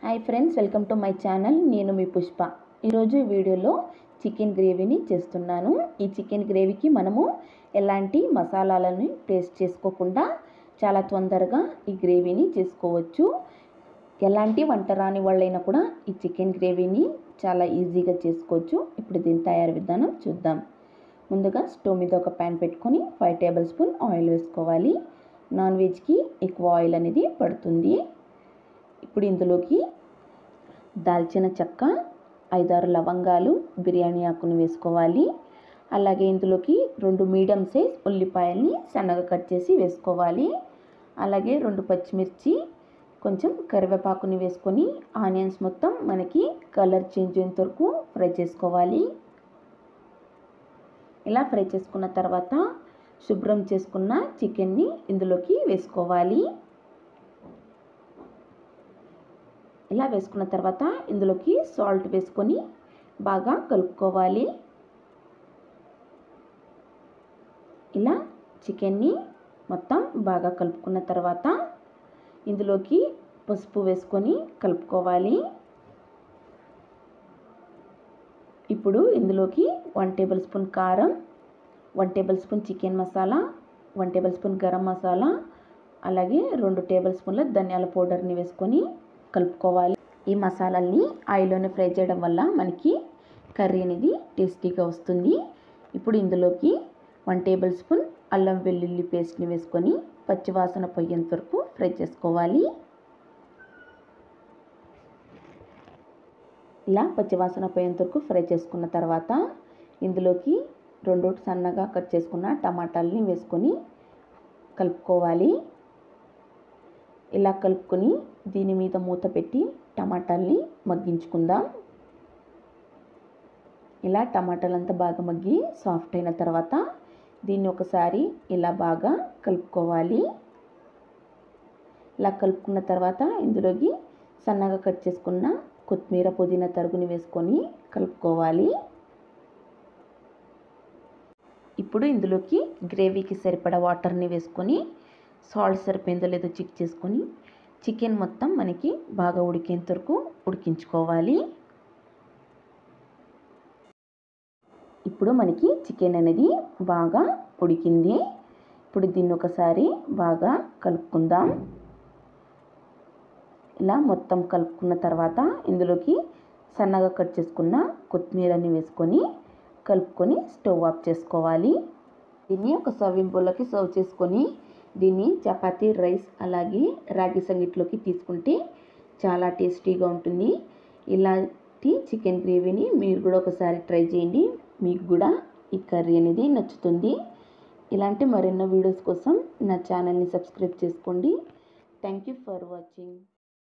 Hi friends, welcome to my channel. నేను మీ పుష్ప. ఈరోజు వీడియోలో చికెన్ గ్రేవీని చేస్తున్నాను. ఈ చికెన్ గ్రేవీకి మనము ఎలాంటి మసాలాలను పేస్ట్ చేసుకోకుండా చాలా తొందరగా ఈ గ్రేవీని చేసుకోవచ్చు. ఎలాంటి వంట రాని వాళ్ళైనా కూడా ఈ చికెన్ గ్రేవీని చాలా ఈజీగా చేసుకోవచ్చు. ఇప్పుడు దీని తయారు విధానం చూద్దాం. ముందుగా స్టవ్ మీద ఒక ప్యాన్ పెట్టుకొని 5 టేబుల్ స్పూన్ ఆయిల్ వేసుకోవాలి. నాన్ వెజ్కి ఎక్కువ ఆయిల్ అనేది పడుతుంది. ఇప్పుడు ఇందులోకి దాల్చిన చెక్క, 5-6 లవంగాలు, బిర్యానీ ఆకును వేసుకోవాలి. అలాగే ఇందులోకి 2 మీడియం సైజ్ ఉల్లిపాయల్ని సన్నగా కట్ చేసి వేసుకోవాలి. అలాగే 2 పచ్చిమిర్చి, కొంచెం కరివేపాకుని వేసుకొని ఆనియన్స్ మొత్తం మనకి కలర్ చేంజ్ అయ్యేంత వరకు ఫ్రై చేసుకోవాలి. ఇలా ఫ్రై చేసుకున్న తర్వాత శుభ్రం చేసుకున్న చికెన్ని ఇందులోకి వేసుకోవాలి. ఇలా వేసుకున్న తర్వాత ఇందులోకి సాల్ట్ వేసుకొని బాగా కలుపుకోవాలి. ఇలా చికెన్ని మొత్తం బాగా కలుపుకున్న తర్వాత ఇందులోకి పసుపు వేసుకొని కలుపుకోవాలి. ఇప్పుడు ఇందులోకి 1 టేబుల్ స్పూన్ కారం, 1 tablespoon chicken masala, 1 tablespoon garam masala, అలాగే 2 టేబుల్ స్పూన్ల ధనియాల పౌడర్ని వేసుకొని కలుపుకోవాలి. ఈ మసాలాల్ని ఆయిల్లోనే ఫ్రై చేయడం వల్ల మనకి కర్రీ అనేది టేస్టీగా వస్తుంది. ఇప్పుడు ఇందులోకి 1 టేబుల్ స్పూన్ అల్లం వెల్లుల్లి పేస్ట్ని వేసుకొని పచ్చివాసన పోయేంత వరకు ఫ్రై చేసుకోవాలి. ఇలా పచ్చివాసన పోయేంత వరకు ఫ్రై చేసుకున్న తర్వాత ఇందులోకి 2 సన్నగా కట్ చేసుకున్న టమాటాలని వేసుకొని కలుపుకోవాలి. ఇలా కలుపుకొని దీని మీద మూత పెట్టి టమాటాలని మగ్గించుకుందాం. ఇలా టమాటాలంతా బాగా మగ్గి సాఫ్ట్ అయిన తర్వాత దీన్ని ఒకసారి ఇలా బాగా కలుపుకోవాలి. ఇలా కలుపుకున్న తర్వాత ఇందులోకి సన్నగా కట్ చేసుకున్న కొత్తిమీర, పుదీనా తరుగుని వేసుకొని కలుపుకోవాలి. ఇప్పుడు ఇందులోకి గ్రేవీకి సరిపడా వాటర్ని వేసుకొని సాల్ట్ సరిపోయిందో లేదో చెక్ చేసుకొని చికెన్ మొత్తం మనకి బాగా ఉడికేంత వరకు ఉడికించుకోవాలి. ఇప్పుడు మనకి చికెన్ అనేది బాగా ఉడికింది. ఇప్పుడు దీన్ని ఒకసారి బాగా కలుపుకుందాం. ఇలా మొత్తం కలుపుకున్న తర్వాత ఇందులోకి సన్నగా కట్ చేసుకున్న కొత్తిమీరని వేసుకొని కలుపుకొని స్టవ్ ఆఫ్ చేసుకోవాలి. దీన్ని ఒక సర్వింగ్ బౌల్లోకి సర్వ్ చేసుకొని దీన్ని చపాతీ, రైస్ అలాగే రాగి సంగటిలోకి తీసుకుంటే చాలా టేస్టీగా ఉంటుంది. ఇలాంటి చికెన్ గ్రేవీని మీరు కూడా ఒకసారి ట్రై చేయండి. మీకు కూడా ఈ కర్రీ అనేది నచ్చుతుంది. ఇలాంటి మరెన్నో వీడియోస్ కోసం నా ఛానల్ని సబ్స్క్రైబ్ చేసుకోండి. Thank you for watching.